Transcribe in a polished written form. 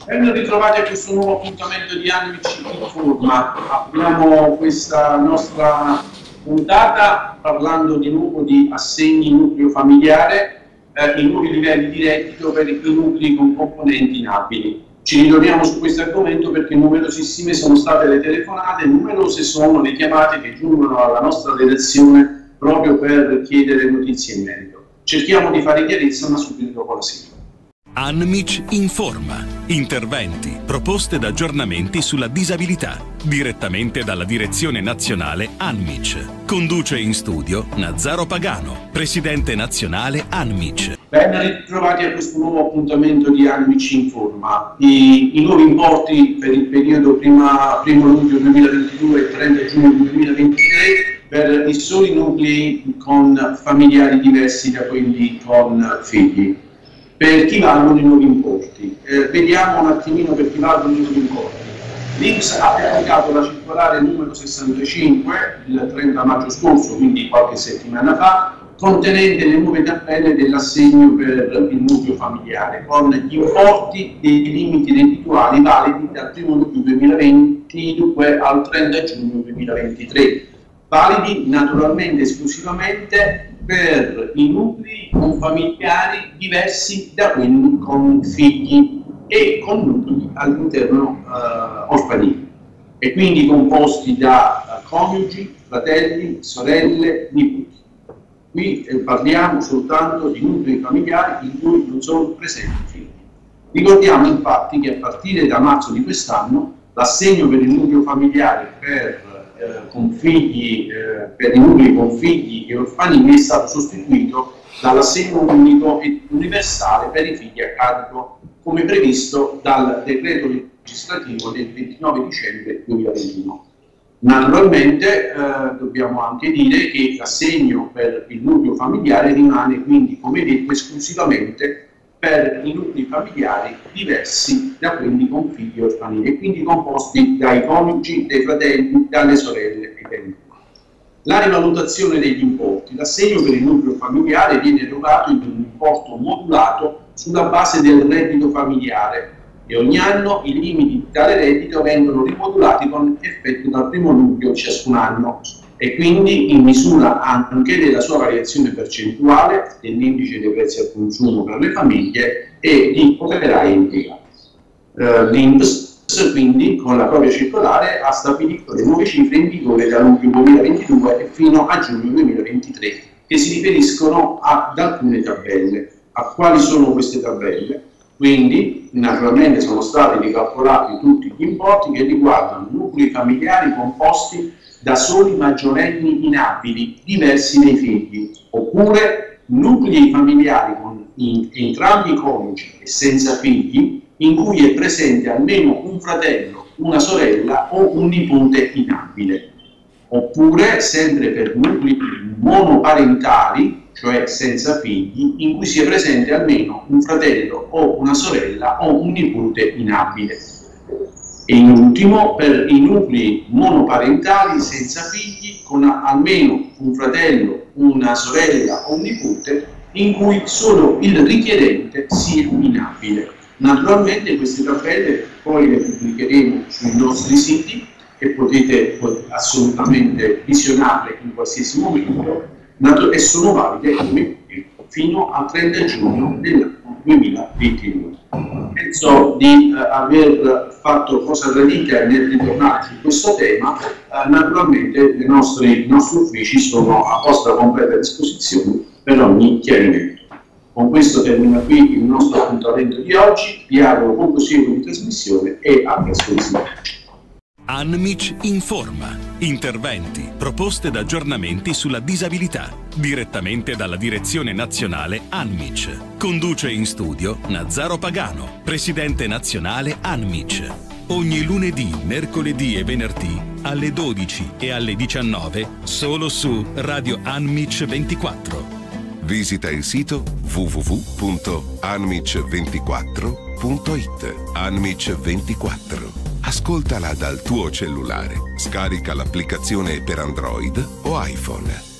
Ben ritrovati a questo nuovo appuntamento di Anmici Informa. Apriamo questa nostra puntata parlando di nuovo di assegni nucleo familiare, i nuovi livelli di reddito per i nuclei con componenti inabili. Ci ritorniamo su questo argomento perché numerosissime sono state le telefonate, numerose sono le chiamate che giungono alla nostra redazione proprio per chiedere notizie in merito. Cerchiamo di fare chiarezza, ma subito dopo la sigla. Anmic Informa. Interventi, proposte ed aggiornamenti sulla disabilità. Direttamente dalla Direzione Nazionale Anmic. Conduce in studio Nazzaro Pagano, Presidente Nazionale Anmic. Ben ritrovati a questo nuovo appuntamento di Anmic Informa. I nuovi importi per il periodo 1 luglio 2022 e 30 giugno 2023 per i soli nuclei con familiari diversi da quelli con figli. Per chi valgono i nuovi importi? Vediamo un attimino per chi valgono i nuovi importi. L'INPS ha pubblicato la circolare numero 65 il 30 maggio scorso, quindi qualche settimana fa, contenente le nuove tabelle dell'assegno per il nucleo familiare, con gli importi e i limiti reddituali validi dal 1 luglio 2022 al 30 giugno 2023, validi naturalmente esclusivamente per i nuclei con familiari diversi da quelli con figli e con nuclei all'interno orfanili, e quindi composti da coniugi, fratelli, sorelle, nipoti. Qui parliamo soltanto di nuclei familiari in cui non sono presenti figli. Ricordiamo infatti che a partire da marzo di quest'anno l'assegno per il nucleo familiare con figli, per i nuclei con figli e orfanili è stato sostituito dall'assegno unico e universale per i figli a carico, come previsto dal decreto legislativo del 29 dicembre 2021. Naturalmente dobbiamo anche dire che l'assegno per il nucleo familiare rimane quindi, come detto, esclusivamente per i nuclei familiari diversi da quelli con figli orfanili e quindi composti dai coniugi, dai fratelli, dalle sorelle e dai nipoti. La rivalutazione degli importi. L'assegno per il nucleo familiare viene erogato in un importo modulato sulla base del reddito familiare e ogni anno i limiti di tale reddito vengono rimodulati con effetto dal 1° luglio ciascun anno e quindi in misura anche della sua variazione percentuale dell'indice dei prezzi al consumo per le famiglie e di operai impiegati. L'INPS quindi con la propria circolare ha stabilito le nuove cifre in vigore da luglio 2022 e fino a giugno 2023 che si riferiscono ad alcune tabelle. A quali sono queste tabelle? Quindi naturalmente sono stati ricalcolati tutti gli importi che riguardano nuclei familiari composti da soli maggiorenni inabili diversi dai figli, oppure nuclei familiari con entrambi i coniugi e senza figli, in cui è presente almeno un fratello, una sorella o un nipote inabile, oppure sempre per nuclei monoparentali, cioè senza figli, in cui sia presente almeno un fratello o una sorella o un nipote inabile. E in ultimo per i nuclei monoparentali senza figli con almeno un fratello, una sorella o un nipote in cui solo il richiedente sia inabile. Naturalmente queste tabelle poi le pubblicheremo sui nostri siti e potete assolutamente visionarle in qualsiasi momento e sono valide come fino al 30 giugno del 2022. Penso di aver fatto cosa gradita nel ritornare su questo tema. Naturalmente i nostri uffici sono a vostra completa disposizione per ogni chiarimento. Con questo termina qui il nostro appuntamento di oggi. Vi auguro buon proseguo di trasmissione e a presto. Anmic Informa. Interventi, proposte ed aggiornamenti sulla disabilità. Direttamente dalla Direzione Nazionale Anmic. Conduce in studio Nazzaro Pagano, Presidente Nazionale Anmic. Ogni lunedì, mercoledì e venerdì alle 12 e alle 19 solo su Radio Anmic 24. Visita il sito www.anmic24.it. Anmic 24. Ascoltala dal tuo cellulare. Scarica l'applicazione per Android o iPhone.